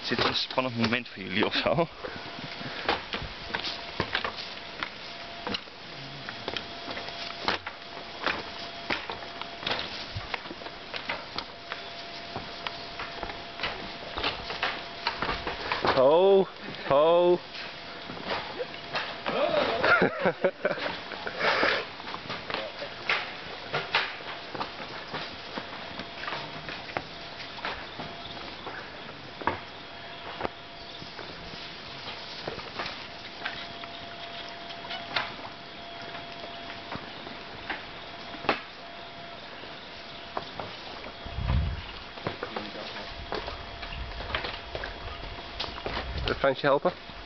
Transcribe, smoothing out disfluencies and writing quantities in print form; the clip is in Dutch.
Is dit een spannend moment voor jullie of zo? Ho, ho. Fransje helpen?